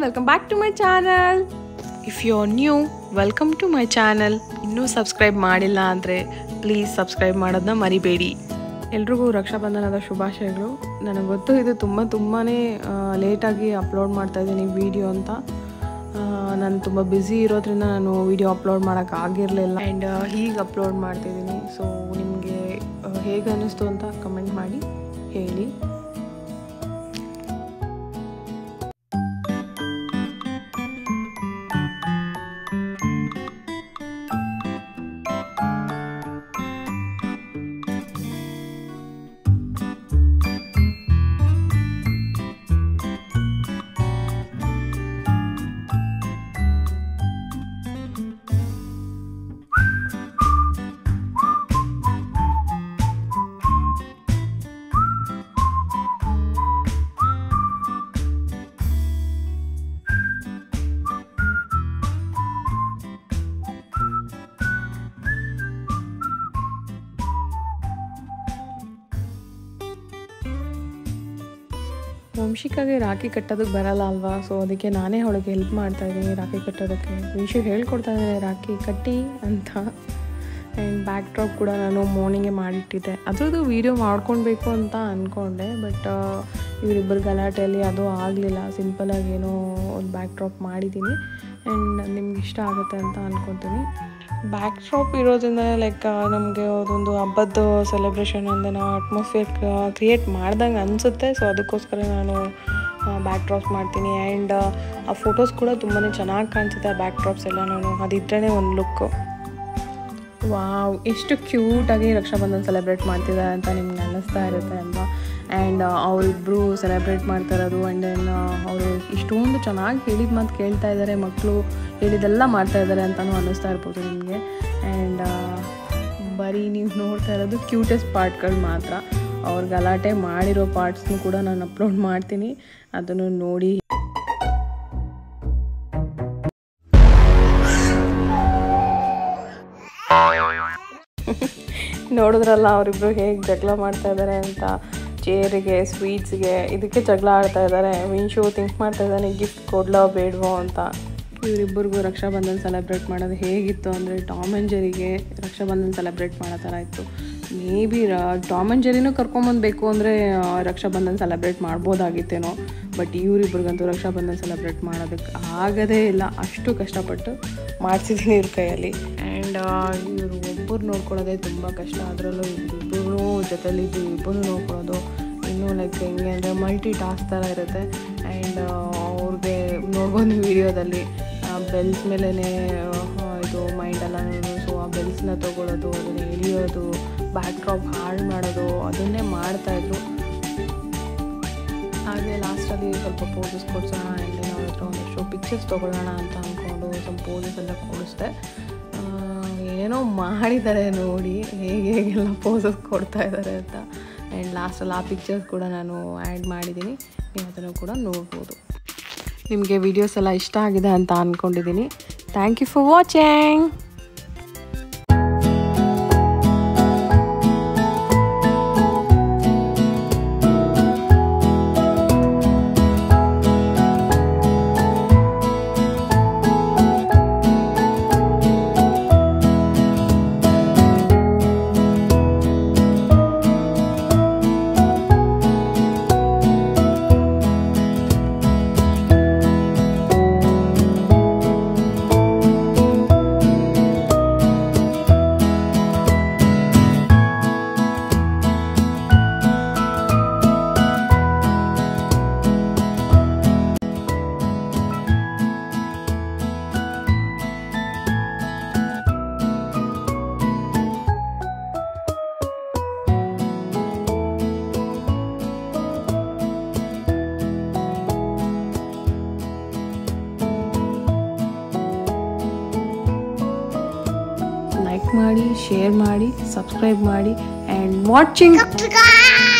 welcome back to my channel. If you're new, welcome to my channel. ಇನ್ನೂ subscribe ಮಾಡಿಲ್ಲ ಅಂದರೆ please subscribe ಮಾಡೋದನ್ನ ಮರಿಬೇಡಿ. ಎಲ್ರಿಗೂ ರಕ್ಷಾಬಂಧನದ ಶುಭಾಶಯಗಳು. ನನಗೆ ಗೊತ್ತು ಇದು ತುಂಬಾ ಲೇಟಾಗಿ ಅಪ್ಲೋಡ್ ಮಾಡ್ತಾಯಿದ್ದೀನಿ ವಿಡಿಯೋ ಅಂತ. ನಾನು ತುಂಬ ಬ್ಯುಸಿ ಇರೋದ್ರಿಂದ ನಾನು ವಿಡಿಯೋ ಅಪ್ಲೋಡ್ ಮಾಡೋಕ್ಕಾಗಿರಲಿಲ್ಲ ಆ್ಯಂಡ್ ಹೀಗೆ ಅಪ್ಲೋಡ್ ಮಾಡ್ತಿದ್ದೀನಿ. ಸೊ ನಿಮಗೆ ಹೇಗೆ ಅನ್ನಿಸ್ತು ಅಂತ ಕಮೆಂಟ್ ಮಾಡಿ ಹೇಳಿ. ವಂಶಿಕಾಗೆ ರಾಖಿ ಕಟ್ಟೋದಕ್ಕೆ ಬರಲ್ಲ ಅಲ್ವಾ, ಸೊ ಅದಕ್ಕೆ ನಾನೇ ಅವಳಿಗೆ ಹೆಲ್ಪ್ ಮಾಡ್ತಾಯಿದ್ದೀನಿ ರಾಖಿ ಕಟ್ಟೋದಕ್ಕೆ. ವಂಶಿ ಹೇಳ್ಕೊಡ್ತಾ ಇದ್ದಾರೆ ರಾಖಿ ಕಟ್ಟಿ ಅಂತ. ಆ್ಯಂಡ್ ಬ್ಯಾಕ್ ಡ್ರಾಪ್ ಕೂಡ ನಾನು ಮಾರ್ನಿಂಗೇ ಮಾಡಿಟ್ಟಿದ್ದೆ. ಅದ್ರದ್ದು ವೀಡಿಯೋ ಮಾಡ್ಕೊಳ್ಬೇಕು ಅಂತ ಅಂದ್ಕೊಂಡೆ, ಬಟ್ ಇವರಿಬ್ಬರು ಗಲಾಟೆಯಲ್ಲಿ ಅದು ಆಗಲಿಲ್ಲ. ಸಿಂಪಲಾಗಿ ಏನೋ ಒಂದು ಬ್ಯಾಕ್ ಡ್ರಾಪ್ ಮಾಡಿದ್ದೀನಿ ಆ್ಯಂಡ್ ನಿಮ್ಗೆ ಇಷ್ಟ ಆಗುತ್ತೆ ಅಂತ ಅಂದ್ಕೊತೀನಿ. ಬ್ಯಾಕ್ ಡ್ರಾಪ್ ಇರೋದ್ರಿಂದ ಲೈಕ್ ನಮಗೆ ಅದೊಂದು ಹಬ್ಬದ ಸೆಲೆಬ್ರೇಷನ್ ಅಂದರೆ ನಾವು ಅಟ್ಮಾಸ್ಫಿಯರ್ ಕ್ರಿಯೇಟ್ ಮಾಡ್ದಂಗೆ ಅನಿಸುತ್ತೆ. ಸೊ ಅದಕ್ಕೋಸ್ಕರ ನಾನು ಬ್ಯಾಕ್ ಡ್ರಾಪ್ಸ್ ಮಾಡ್ತೀನಿ. ಆ್ಯಂಡ್ ಆ ಫೋಟೋಸ್ ಕೂಡ ತುಂಬಾ ಚೆನ್ನಾಗಿ ಕಾಣಿಸುತ್ತೆ ಆ ಬ್ಯಾಕ್ ಡ್ರಾಪ್ಸ್ ಎಲ್ಲ. ನಾನು ಅದಿದ್ರೇ ಒಂದು ಲುಕ್ಕು. ವಾವ್, ಎಷ್ಟು ಕ್ಯೂಟಾಗಿ ರಕ್ಷಾಬಂಧನ ಸೆಲೆಬ್ರೇಟ್ ಮಾಡ್ತಿದ್ದಾರೆ ಅಂತ ನಿಮ್ಗೆ ಅನ್ನಿಸ್ತಾ ಇರುತ್ತೆ ಅಲ್ವಾ. ಆ್ಯಂಡ್ ಅವರಿಬ್ಬರು ಸೆಲೆಬ್ರೇಟ್ ಮಾಡ್ತಾ ಇರೋದು ಆ್ಯಂಡ್ ದೆನ್ ಅವರು ಇಷ್ಟೊಂದು ಚೆನ್ನಾಗಿ ಹೇಳಿದ ಮಾತು ಕೇಳ್ತಾ ಇದ್ದಾರೆ, ಮಕ್ಕಳು ಹೇಳಿದೆಲ್ಲ ಮಾಡ್ತಾ ಇದ್ದಾರೆ ಅಂತಲೂ ಅನ್ನಿಸ್ತಾ ಇರ್ಬೋದು ನಿಮಗೆ. ಆ್ಯಂಡ್ ಬರೀ ನೀವು ನೋಡ್ತಾ ಇರೋದು ಕ್ಯೂಟೆಸ್ಟ್ ಪಾರ್ಟ್ಗಳು ಮಾತ್ರ. ಅವ್ರ ಗಲಾಟೆ ಮಾಡಿರೋ ಪಾರ್ಟ್ಸ್ನು ಕೂಡ ನಾನು ಅಪ್ಲೋಡ್ ಮಾಡ್ತೀನಿ, ಅದನ್ನು ನೋಡಿ. ನೋಡಿದ್ರಲ್ಲ ಅವರಿಬ್ಬರು ಹೇಗೆ ಜಗಳ ಮಾಡ್ತಾ ಇದ್ದಾರೆ ಅಂತ. ಚೇರಿಗೆ, ಸ್ವೀಟ್ಸ್ಗೆ, ಇದಕ್ಕೆ ಜಗಳ ಆಡ್ತಾ ಇದ್ದಾರೆ. ವಿನ್ಶು ಥಿಂಕ್ ಮಾಡ್ತಾ ಇದ್ದಾನೆ ಗಿಫ್ಟ್ ಕೊಡ್ಲೋ ಬೇಡವೋ ಅಂತ. ಇವರಿಬ್ಬರಿಗೂ ರಕ್ಷಾಬಂಧನ ಸೆಲೆಬ್ರೇಟ್ ಮಾಡೋದು ಹೇಗಿತ್ತು ಅಂದರೆ ಟಾಮ್ ಆ್ಯಂಡ್ ಜೆರಿಗೆ ರಕ್ಷಾಬಂಧನ ಸೆಲೆಬ್ರೇಟ್ ಮಾಡೋ ಥರ ಇತ್ತು. ಮೇ ಬಿ ಟಾಮ್ ಆ್ಯಂಡ್ ಜೆರಿನೂ ಕರ್ಕೊಂಬಂದಬೇಕು ಅಂದರೆ ರಕ್ಷಾಬಂಧನ ಸೆಲೆಬ್ರೇಟ್ ಮಾಡ್ಬೋದಾಗಿತ್ತೇನೋ. ಬಟ್ ಇವರಿಬ್ರಿಗಂತೂ ರಕ್ಷಾಬಂಧನ ಸೆಲೆಬ್ರೇಟ್ ಮಾಡೋದಕ್ಕೆ ಆಗೋದೇ ಇಲ್ಲ, ಅಷ್ಟು ಕಷ್ಟಪಟ್ಟು ಮಾಡಿಸಿದ್ದೀನಿ ಇವ್ರ ಕೈಯಲ್ಲಿ. ಆ್ಯಂಡ್ ಇವರು ಒಬ್ಬರು ನೋಡ್ಕೊಳ್ಳೋದೇ ತುಂಬ ಕಷ್ಟ. ಅದರಲ್ಲೂ ಇಬ್ಬರೂ ಜೊತೆಲಿದ್ದು ಇಬ್ಬರು ನೋಡ್ಕೊಳ್ಳೋದು ಇನ್ನೂ ಲೈಕ್ ಹೆಂಗೆ ಅಂದರೆ ಮಲ್ಟಿ ಟಾಸ್ಕ್ ಥರ ಇರುತ್ತೆ. ಆ್ಯಂಡ್ ಅವ್ರಿಗೆ ನೋಡ್ಬೋದು ವೀಡಿಯೋದಲ್ಲಿ ಬೆಲ್ಸ್ ಮೇಲೇ ಇದು ಮೈಂಡೆಲ್ಲ. ಸೊ ಆ ಬೆಲ್ಸ್ನ ತೊಗೊಳ್ಳೋದು, ಅದನ್ನು ಎಳಿಯೋದು, ಬ್ಯಾಕ್ ಡ್ರಾಪ್ ಹಾಳು ಮಾಡೋದು, ಅದನ್ನೇ ಮಾಡ್ತಾಯಿದ್ರು. ಹಾಗೆ ಲಾಸ್ಟಲ್ಲಿ ಸ್ವಲ್ಪ ಪೋಸಸ್ ಕೊಡ್ಸೋಣ ಆ್ಯಂಡ್ ನಾವು ಹತ್ರ ಒಂದಷ್ಟು ಪಿಕ್ಚರ್ಸ್ ತೊಗೊಳ್ಳೋಣ ಅಂತ ಅಂದ್ಕೊಂಡು ಸ್ವಲ್ಪ ಪೋಸಸ್ ಎಲ್ಲ ಕೊಡಿಸ್ದೆ. ಏನೋ ಮಾಡಿದ್ದಾರೆ ನೋಡಿ, ಹೇಗೆಲ್ಲ ಪೋಸಸ್ ಕೊಡ್ತಾ ಇದ್ದಾರೆ ಅಂತ. ಆ್ಯಂಡ್ ಲಾಸ್ಟಲ್ಲಿ ಆ ಪಿಕ್ಚರ್ಸ್ ಕೂಡ ನಾನು ಆ್ಯಡ್ ಮಾಡಿದ್ದೀನಿ, ನೀವು ಅದನ್ನು ಕೂಡ ನೋಡ್ಬೋದು. ನಿಮಗೆ ವಿಡಿಯೋಸ್ ಎಲ್ಲ ಇಷ್ಟ ಆಗಿದೆ ಅಂತ ಅಂದ್ಕೊಂಡಿದ್ದೀನಿ. Thank you for watching. Like ಮಾಡಿ, ಶೇರ್ ಮಾಡಿ, ಸಬ್ಸ್ಕ್ರೈಬ್ ಮಾಡಿ ಆ್ಯಂಡ್ ವಾಚಿಂಗ್.